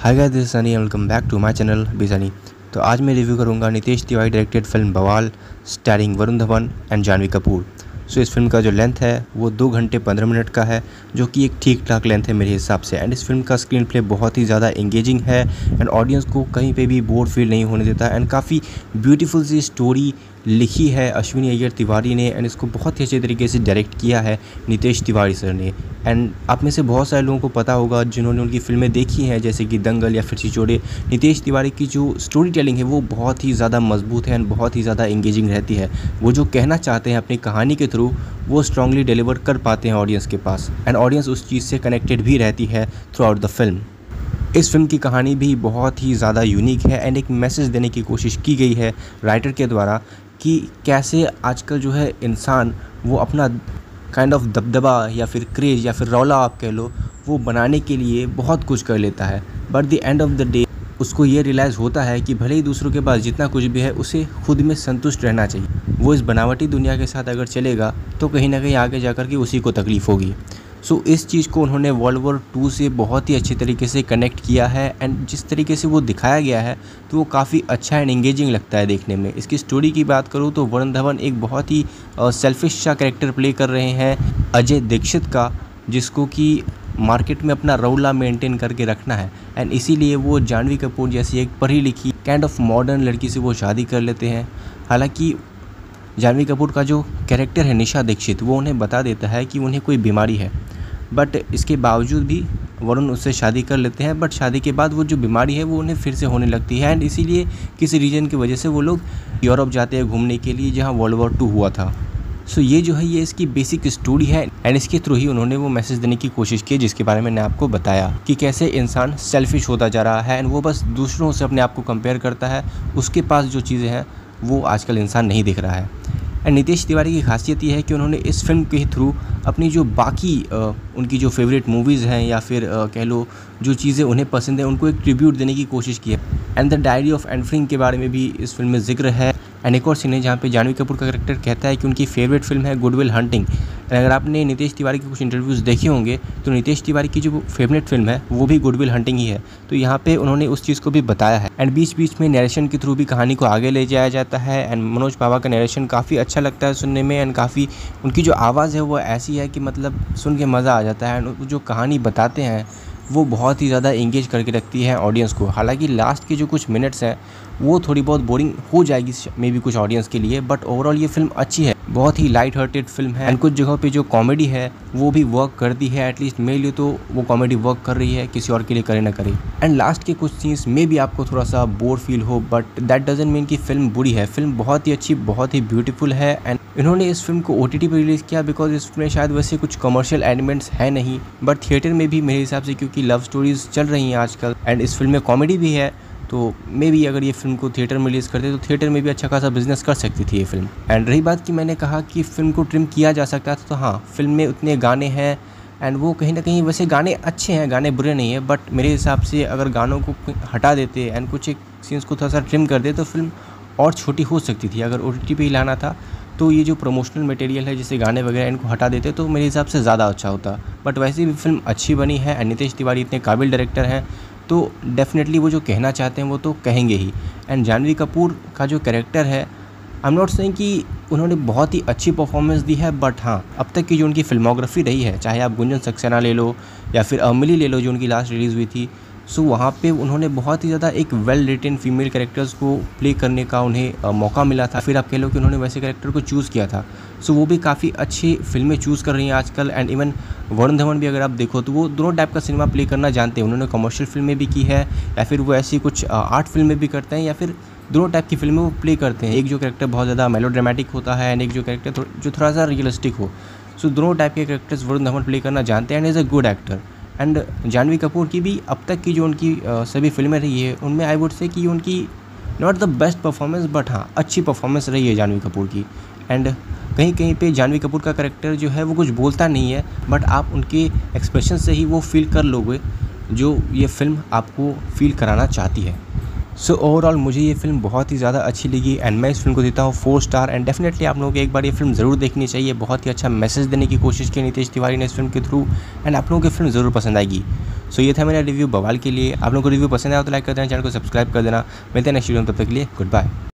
Hi guys, this is Sunny, welcome back to my channel बिजनी। तो आज मैं रिव्यू करूंगा Nitesh Tiwari directed film Bawaal starring Varun Dhawan and Janhvi Kapoor. So इस फिल्म का जो लेंथ है वो 2 घंटे 15 मिनट का है, जो कि एक ठीक ठाक लेंथ है मेरे हिसाब से। एंड इस फिल्म का स्क्रीन प्ले बहुत ही ज़्यादा एंगेजिंग है एंड ऑडियंस को कहीं पे भी बोर फील नहीं होने देता। एंड काफ़ी ब्यूटीफुल सी स्टोरी लिखी है अश्विनी अय्यर तिवारी ने, एंड इसको बहुत ही अच्छे तरीके से डायरेक्ट किया है नितेश तिवारी सर ने। एंड आप में से बहुत सारे लोगों को पता होगा जिन्होंने उनकी फिल्में देखी हैं, जैसे कि दंगल या फिर छिछोरे। नितेश तिवारी की जो स्टोरी टेलिंग है वो बहुत ही ज़्यादा मजबूत है एंड बहुत ही ज़्यादा एंगेजिंग रहती है। वो जो कहना चाहते हैं अपनी कहानी के थ्रू वो स्ट्रांगली डिलीवर कर पाते हैं ऑडियंस के पास, एंड ऑडियंस उस चीज़ से कनेक्टेड भी रहती है थ्रू आउट द फिल्म। इस फिल्म की कहानी भी बहुत ही ज़्यादा यूनिक है एंड एक मैसेज देने की कोशिश की गई है राइटर के द्वारा कि कैसे आजकल जो है इंसान वो अपना काइंड ऑफ दबदबा या फिर क्रेज या फिर रौला आप कह लो, वो बनाने के लिए बहुत कुछ कर लेता है। But the end of the day उसको ये रियलाइज़ होता है कि भले ही दूसरों के पास जितना कुछ भी है उसे खुद में संतुष्ट रहना चाहिए। वो इस बनावटी दुनिया के साथ अगर चलेगा तो कहीं ना कहीं आगे जाकर के उसी को तकलीफ़ होगी। सो इस चीज़ को उन्होंने वर्ल्ड वॉर 2 से बहुत ही अच्छे तरीके से कनेक्ट किया है एंड जिस तरीके से वो दिखाया गया है तो वो काफ़ी अच्छा एंड एंगेजिंग लगता है देखने में। इसकी स्टोरी की बात करूँ तो वरुण धवन एक बहुत ही सेल्फिश सा कैरेक्टर प्ले कर रहे हैं अजय दीक्षित का, जिसको कि मार्केट में अपना रौला मेंटेन करके रखना है। एंड इसीलिए वो जानवी कपूर जैसी एक पढ़ी लिखी काइंड ऑफ मॉडर्न लड़की से वो शादी कर लेते हैं। हालांकि जानवी कपूर का जो कैरेक्टर है निशा दीक्षित, वो उन्हें बता देता है कि उन्हें कोई बीमारी है, बट इसके बावजूद भी वरुण उससे शादी कर लेते हैं। बट शादी के बाद वो जो बीमारी है वो उन्हें फिर से होने लगती है एंड इसीलिए किसी रीजन की वजह से वो लोग यूरोप जाते हैं घूमने के लिए, जहाँ वर्ल्ड वॉर 2 हुआ था। सो ये जो है ये इसकी बेसिक स्टोरी है एंड इसके थ्रू ही उन्होंने वो मैसेज देने की कोशिश की जिसके बारे में मैंने आपको बताया कि कैसे इंसान सेल्फिश होता जा रहा है एंड वो बस दूसरों से अपने आप को कंपेयर करता है। उसके पास जो चीज़ें हैं वो आजकल इंसान नहीं दिख रहा है। एंड नितेश तिवारी की खासियत ये है कि उन्होंने इस फिल्म के थ्रू अपनी जो बाकी उनकी जो फेवरेट मूवीज़ हैं या फिर कह लो जो चीज़ें उन्हें पसंद है उनको एक ट्रिब्यूट देने की कोशिश की है। And the diary of Anne Frank के बारे में भी इस फिल्म में जिक्र है। एंड एक और सीन है जहाँ पे जानवी कपूर का कैरेक्टर कहता है कि उनकी फेवरेट फिल्म है गुड विल हंटिंग। अगर आपने नितेश तिवारी के कुछ इंटरव्यूज़ देखे होंगे तो नितेश तिवारी की जो फेवरेट फिल्म है वो भी गुड विल हंटिंग ही है। तो यहाँ पे उन्होंने उस चीज़ को भी बताया है एंड बीच बीच में नरेशन के थ्रू भी कहानी को आगे ले जाया जाता है। एंड मनोज बाबा का नरेशन काफ़ी अच्छा लगता है सुनने में एंड काफ़ी उनकी जो आवाज़ है वो ऐसी है कि मतलब सुन के मज़ा आ जाता है। एंड जो कहानी बताते हैं वो बहुत ही ज़्यादा एंगेज करके रखती है ऑडियंस को। हालांकि लास्ट के जो कुछ मिनट्स हैं वो थोड़ी बहुत बोरिंग हो जाएगी मे बी कुछ ऑडियंस के लिए, बट ओवरऑल ये फिल्म अच्छी है, बहुत ही लाइट हार्टेड फिल्म है। एंड कुछ जगहों पे जो कॉमेडी है वो भी वर्क करती है, एटलीस्ट मेरे लिए तो वो कॉमेडी वर्क कर रही है, किसी और के लिए करे ना करे। एंड लास्ट के कुछ सीन्स में भी आपको थोड़ा सा बोर फील हो, बट दैट डजंट मीन कि फिल्म बुरी है। फिल्म बहुत ही अच्छी, बहुत ही ब्यूटीफुल है। एंड इन्होंने इस फिल्म को OTT पर रिलीज़ किया बिकॉज इस फिल्म में शायद वैसे कुछ कमर्शियल एलिमेंट्स है नहीं, बट थिएटर में भी मेरे हिसाब से क्योंकि लव स्टोरीज चल रही हैं आजकल एंड इस फिल्म में कॉमेडी भी है, तो मे बी अगर ये फिल्म को थिएटर में रिलीज़ करते तो थिएटर में भी अच्छा खासा बिजनेस कर सकती थी ये फिल्म। एंड रही बात कि मैंने कहा कि फिल्म को ट्रिम किया जा सकता था, तो हाँ, फिल्म में उतने गाने हैं एंड वो कहीं ना कहीं वैसे गाने अच्छे हैं, गाने बुरे नहीं है, बट मेरे हिसाब से अगर गानों को हटा देते एंड कुछ एक सीन्स को थोड़ा सा ट्रिम कर दे तो फिल्म और छोटी हो सकती थी। अगर OTT पे ही लाना था तो ये जो प्रमोशनल मटेरियल है जैसे गाने वगैरह इनको हटा देते तो मेरे हिसाब से ज़्यादा अच्छा होता। बट वैसे भी फिल्म अच्छी बनी है एंड नितेश तिवारी इतने काबिल डायरेक्टर हैं तो डेफिनेटली वो जो कहना चाहते हैं वो तो कहेंगे ही। एंड जानवी कपूर का जो कैरेक्टर है, आई एम नॉट सेइंग कि उन्होंने बहुत ही अच्छी परफॉर्मेंस दी है, बट हाँ, अब तक की जो उनकी फिल्मोग्राफी रही है, चाहे आप गुंजन सक्सेना ले लो या फिर अमिली ले लो जो उनकी लास्ट रिलीज़ हुई थी, सो वहाँ पे उन्होंने बहुत ही ज़्यादा एक वेल रिटन फीमेल कैरेक्टर्स को प्ले करने का उन्हें मौका मिला था। फिर आप कह लो कि उन्होंने वैसे कैरेक्टर को चूज़ किया था। सो वो भी काफ़ी अच्छी फिल्में चूज़ कर रही हैं आजकल। एंड इवन वरुण धवन भी अगर आप देखो तो वो दोनों टाइप का सिनेमा प्ले करना जानते हैं। उन्होंने कमर्शियल फिल्में भी की है या फिर वो ऐसी कुछ आर्ट फिल्में भी करते हैं या फिर दोनों टाइप की फिल्में वो प्ले करते हैं। एक जो कैरेक्टर बहुत ज़्यादा मेलोड्रामेटिक होता है एंड एक जो कैरेक्टर जो थोड़ा सा रियलिस्टिक हो। सो दोनों टाइप के कैरेक्टर्स वरुण धवन प्ले करना जानते हैं and is a good actor. And Janhvi Kapoor की भी अब तक की जो उनकी सभी फिल्में रही है उनमें आई वुड से कि उनकी not the best performance, but हाँ, अच्छी परफॉर्मेंस रही है जानवी कपूर की। एंड कहीं कहीं पे जानवी कपूर का कैरेक्टर जो है वो कुछ बोलता नहीं है, बट आप उनके एक्सप्रेशन से ही वो फील कर लोगे जो ये फिल्म आपको फील कराना चाहती है। सो ओवरऑल मुझे ये फिल्म बहुत ही ज़्यादा अच्छी लगी एंड मैं इस फिल्म को देता हूँ 4 स्टार। एंड डेफिनेटली आप लोगों को एक बार ये फिल्म ज़रूर देखनी चाहिए। बहुत ही अच्छा मैसेज देने की कोशिश की नितेश तिवारी ने इस फिल्म के थ्रू एंड आप लोगों को फिल्म ज़रूर पसंद आएगी। सो ये था मेरा रिव्यू बवाल के लिए। आप लोगों को रिव्यू पसंद आया तो लाइक कर देना, चैनल को सब्सक्राइब कर देना। मिलते हैं नेक्स्ट वीडियो में, तब तक के लिए गुड बाय।